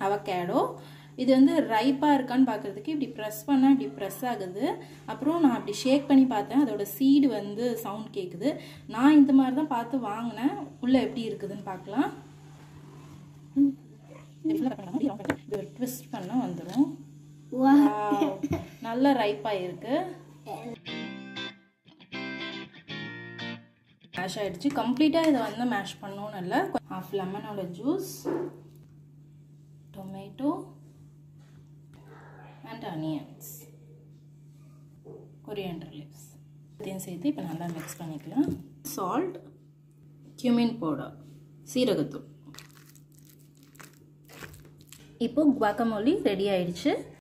Avocado. இது வந்து ரைப்பாக இருக்கான்னு பார்க்குறதுக்கு இப்படி ப்ரெஸ் பண்ணால் இப்படி ப்ரெஸ் ஆகுது. அப்புறம் நான் அப்படி ஷேக் பண்ணி பார்த்தேன், அதோட சீடு வந்து சவுண்ட் கேட்குது. நான் இந்த மாதிரி தான் பார்த்து வாங்கினேன். உள்ளே எப்படி இருக்குதுன்னு பார்க்கலாம். ட்விஸ்ட் பண்ணால் வந்துடும். நல்ல ரைப்பாக இருக்கு. மேஷ் ஆகிடுச்சு. கம்ப்ளீட்டாக இதை வந்து மேஷ் பண்ணணும்னு இல்லை. ஹாஃப் லெமனோட juice, tomato and onions, coriander leaves இதையும் சேர்த்து இப்போ நல்லா மிக்ஸ் பண்ணிக்கலாம். சால்ட், cumin பவுடர், சீரகத்தூள். இப்போ guacamole ரெடி ஆயிடுச்சு.